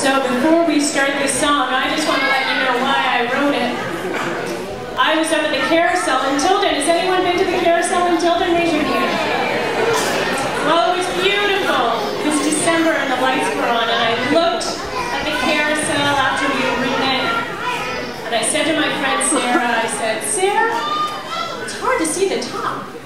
So before we start this song, I just want to let you know why I wrote it. I was up at the Carousel in Tilden. Has anyone been to the Carousel in Tilden? Raise your hand. Well, it was beautiful this December and the lights were on, and I looked at the Carousel after we had ridden it, and I said to my friend Sarah, I said, Sarah, it's hard to see the top.